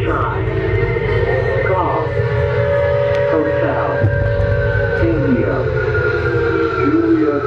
try. Call Hotel India Juliet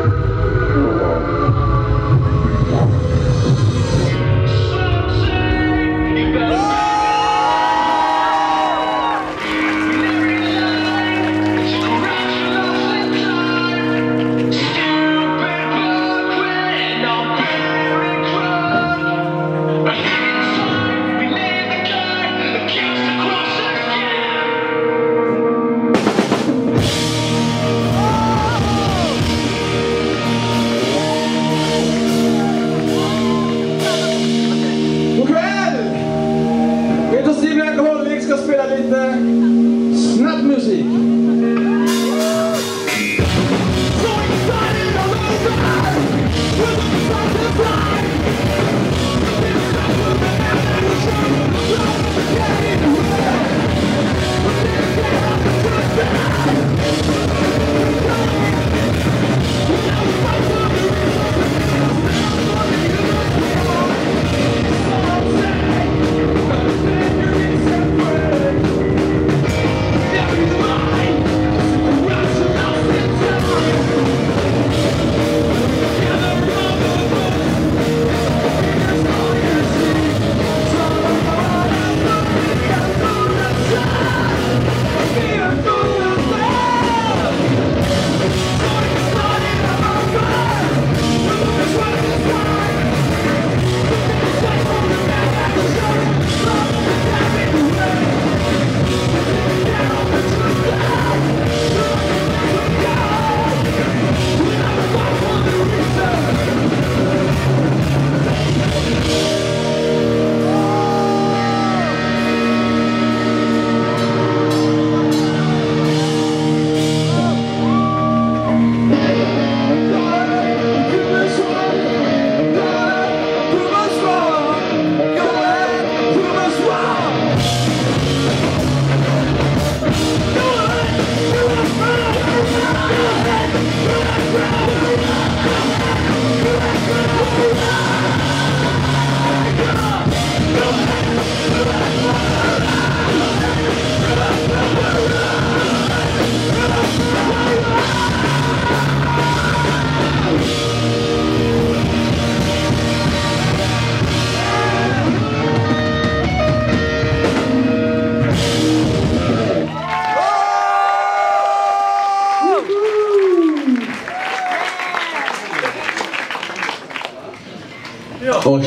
Oj,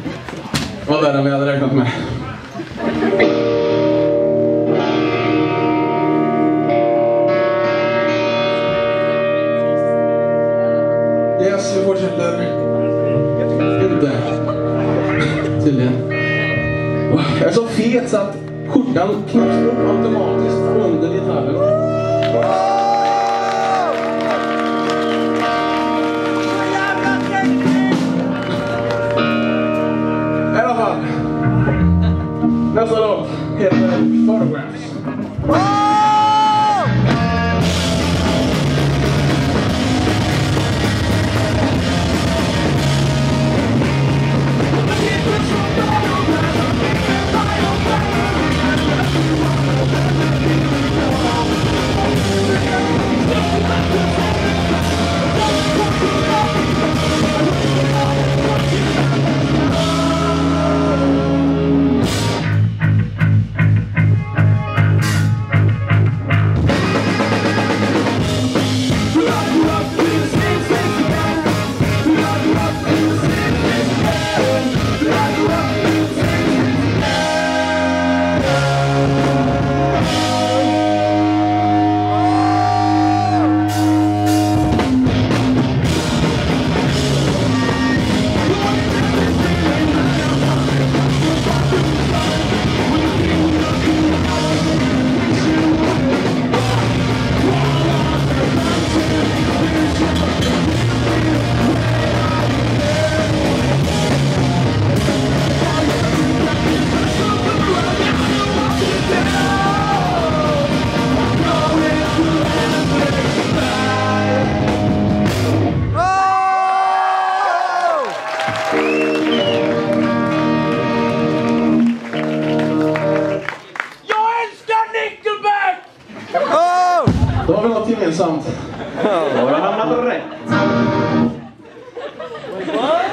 vad värre än vi hade räknat med. Yes, vi fortsätter. Inte. Tydligen. Jag är så fet så att skjortan knäpps upp automatiskt under gitarren. Nästa låt heter Photographs.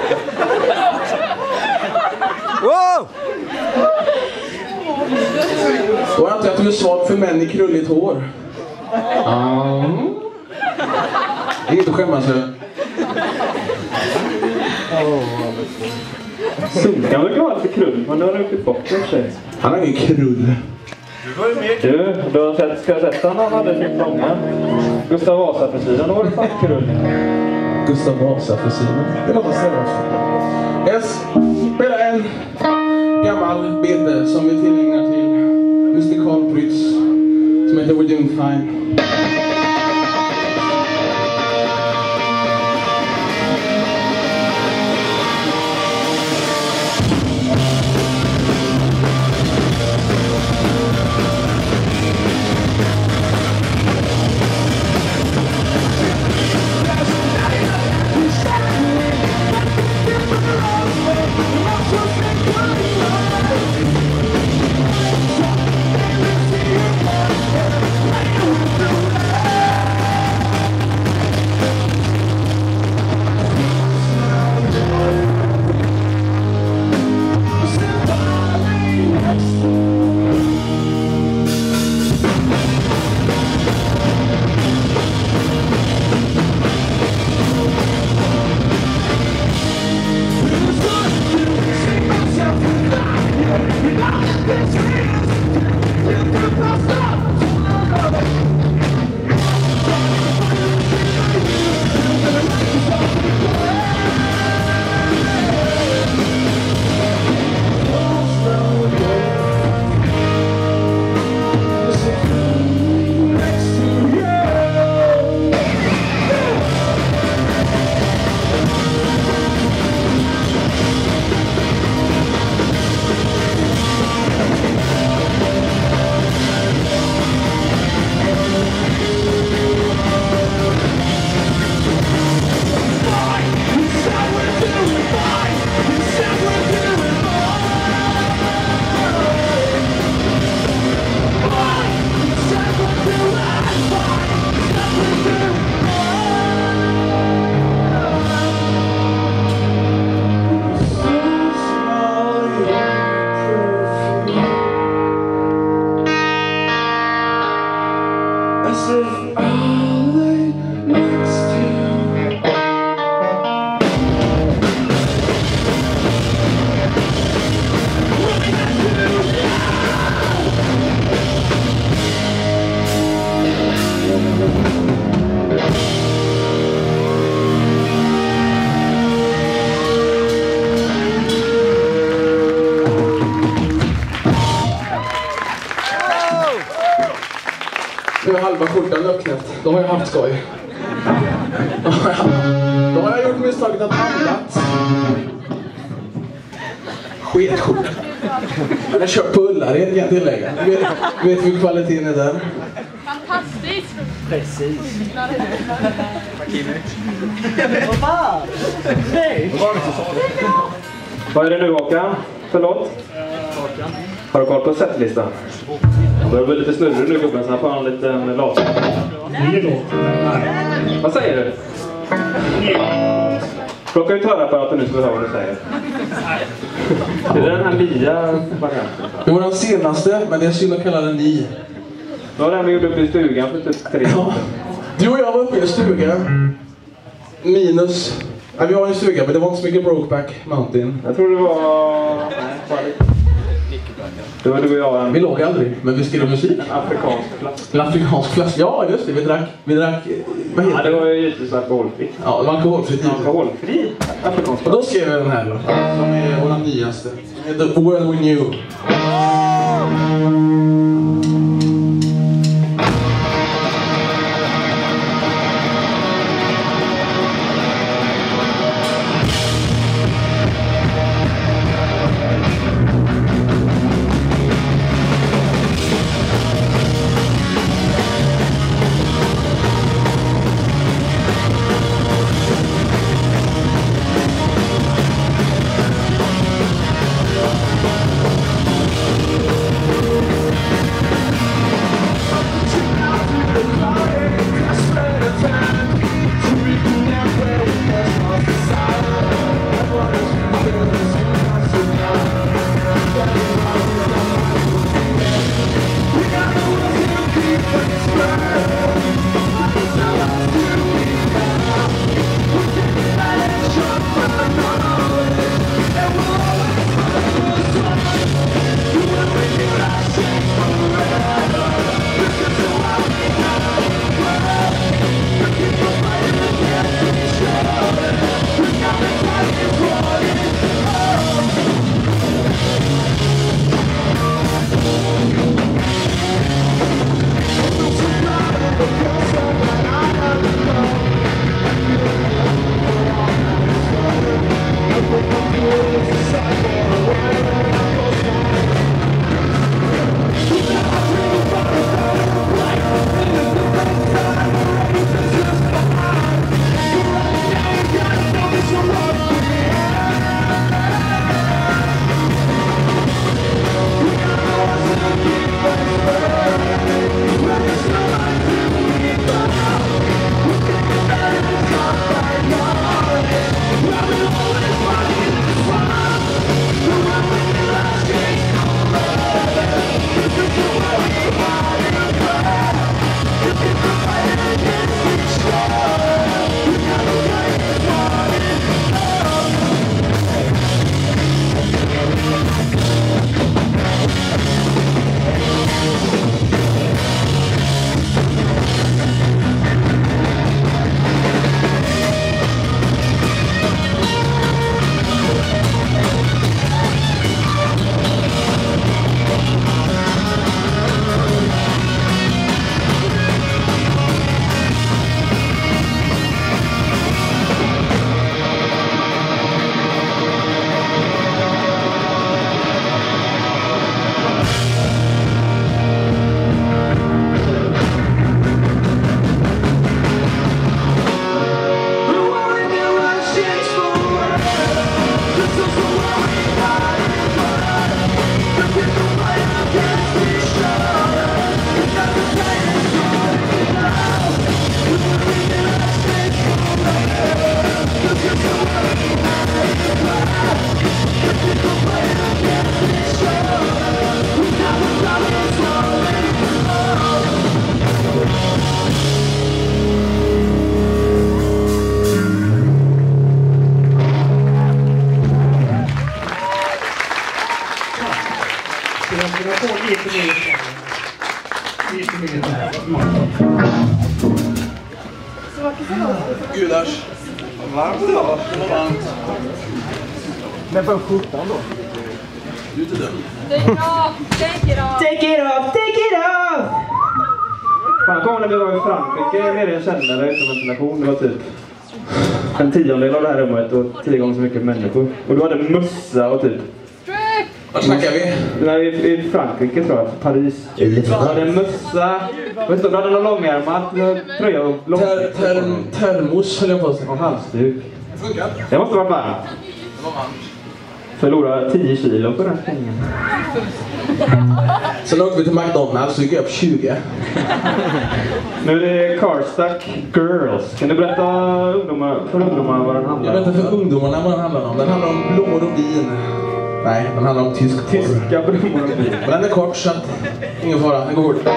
Wow! Och jag antar att du är svag för män i krulligt hår. Det är inget att skämmas för. Sunkan verkar vara lite krull, men det har du inte bort för sig. Han har ingen krull. Du har sett, ska jag sätta han hade sin långa Gustav Vasa-frisyren, då var det fan krull. Gustav Vasa-frisyren. Det låter seriöst. Jag spelar en gammal bete som vi tillägnar till Mr. Carl Prytz som heter We're Doing Fine. Nu är halva skjortan uppknäppt. Då har jag haft skoj. Då har jag gjort misstaget att andas. Sketskjorta. Jag kör på Ullared kan jag tillägga. Vet hur kvaliteten är där? Fantastiskt! Precis. Vad fan? Nej! Vad är det nu, Håkan? Förlåt? Har du koll på setlistan? Han börjar bli lite snurrig nu, gubben, så han får en liten låt. Vad säger du? Plocka ut hörapparaten nu så vi hör vad du säger. Det är den här nya varianten. Det var den senaste, men det är synd att kalla den ny. Då har den vi gjorde uppe i stugan för typ 3 år. Du och jag var uppe i en stuga. Minus... Nej, vi har en stuga, men det var inte så mycket Brokeback Mountain. Jag tror det var... Nej, bara lite. Det var du och jag. Vi låg aldrig, men vi skrev musik. En afrikansk klass. En afrikansk klass, ja just det, vi drack, vad heter Ja, det var ju givetvis alkoholfritt. Ja, det var alkoholfritt. Alkoholfri afrikansk Och då skrev jag den här då, som är vår nyaste. The World We Knew. Gudars. Varmt idag. Varmt. Men på 17 då? Du är inte dum. Take it off! Take it off! Take it off! Take it off! Fan, kom när vi var i Frankrike nere i en källare utan ventilation. Det var typ en tiondel av det här rummet och 10 gånger så mycket människor. Och du hade mössa och typ... Vad snackar vi? Nej, i Frankrike tror jag, Paris. Du hade en mössa. Vet du, du hade någon långärmad tröja och termos höll jag på att säga. och halsduk. Funkar. Det måste vara varmt. Det var varmt. Förlorade 10 kilo på den pengen. Sen åkte vi till McDonalds och gick upp 20. Nu är det Carstack Girls. Kan du berätta för ungdomar vad den handlar Jag om? vet inte för ungdomarna vad den handlar om. Den handlar om blommor och vin. Nej, den handlar om tyska blommor och vin. Men den är kort så att ingen fara. Den går fort.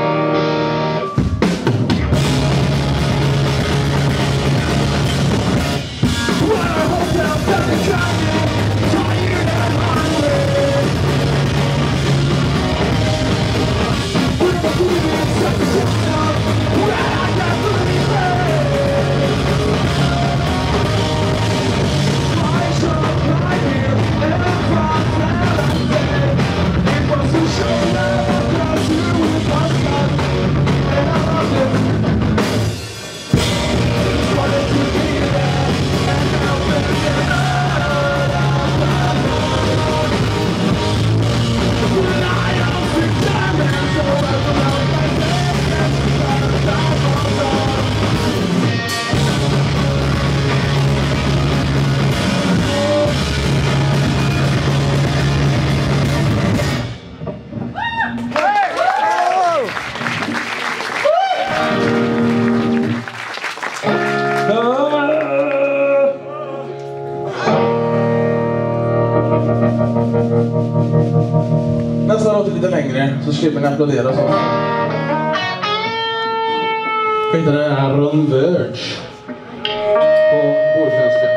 Nästa låter lite längre så slipper ni applådera så. Skiter den här Ron Verge på borsvenska.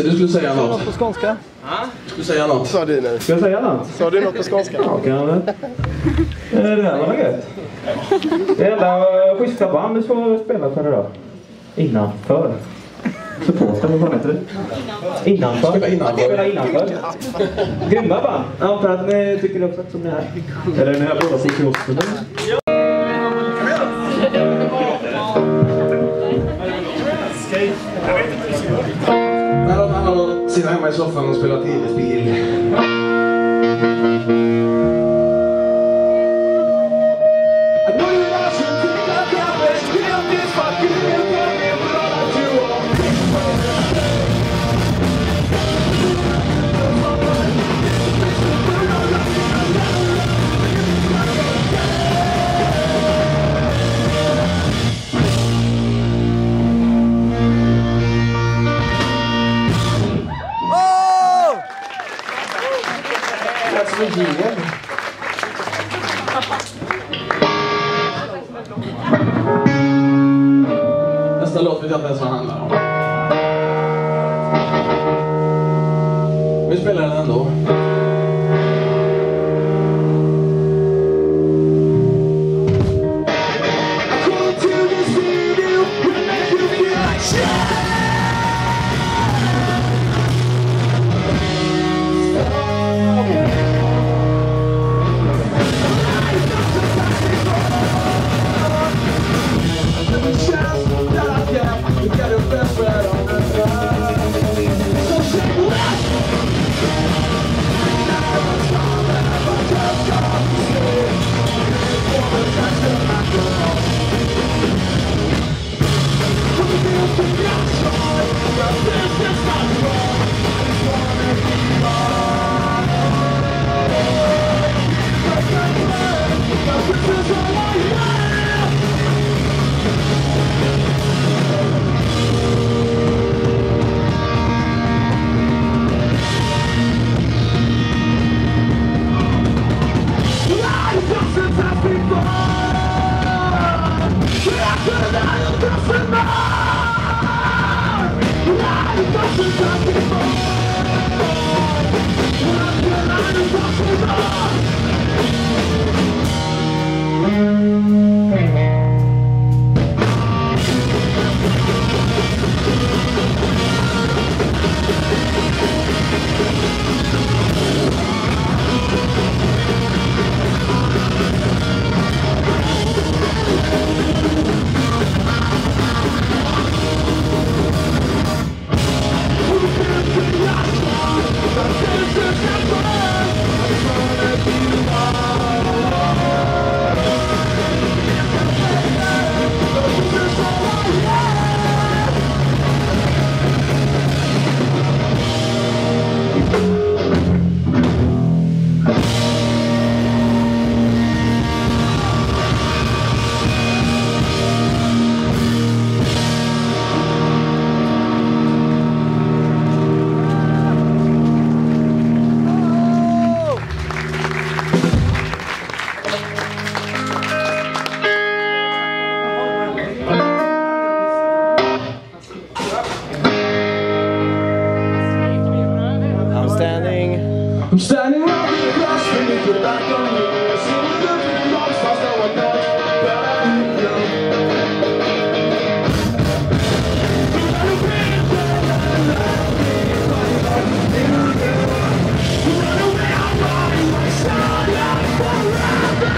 Lasse, du skulle säga något. Något på skånska? Du skulle säga något. Sa du nu? Ska jag säga något? Sa du något på skånska? Ja, kan jag väl. Det här var något gött. Det enda schyssta band vi får spela för idag. Innanför. Supporten, vad fan heter det? Innanför. Spela innanför. Grymma band. Ja, för att ni tycker också som ni är. Eller ni har båda sig i osten. Han har sitter hemma i soffan och spelar tv-spel. Nästa låt vet jag inte ens vad den handlar om. Vi spelar den ändå. I'm standing up in the grass when you feel like I'm here. So we look at the rocks, fast now I know about you. Run away, I'm running my side forever.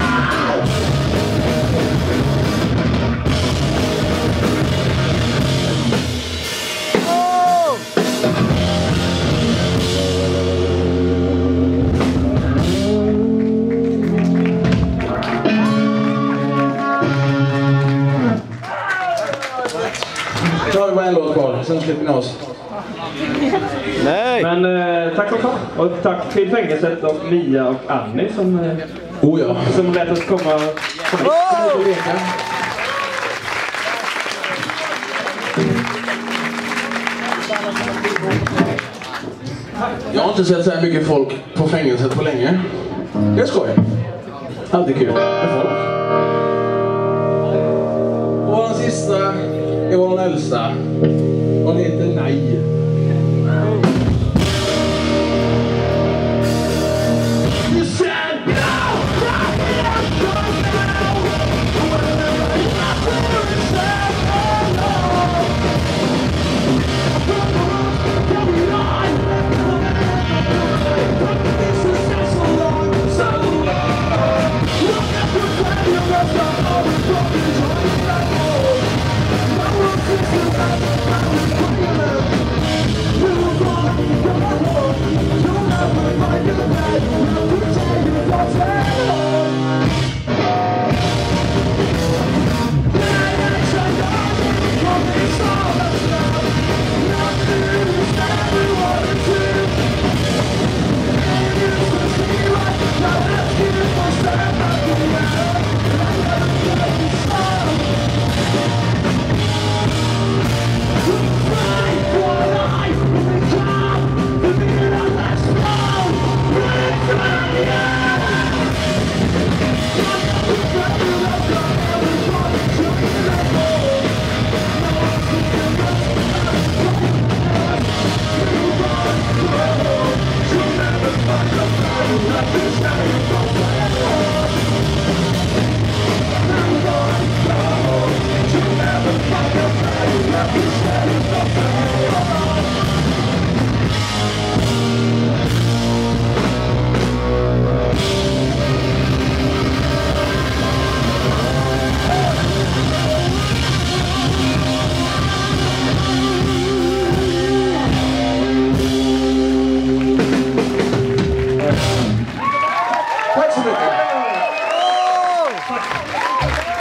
Nu har vi bara en låt kvar, sen slipper ni oss. Nej! Men tack också. Och tack till fängelset och Mia och Annie som, som lät oss komma hit och leka. Jag har inte sett så här mycket folk på fängelset på länge. Det är skoj. Alltid kul med folk. Och vår sista är vår äldsta. Hon heter Nej. mycket.